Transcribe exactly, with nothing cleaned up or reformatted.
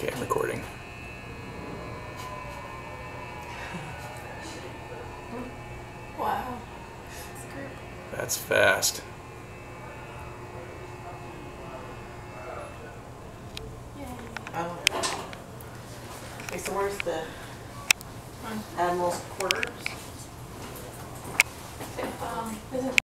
Okay, I'm recording. Wow. That's fast. Yay. Oh. Okay, so where's the Um, Admiral's quarters? um, isn't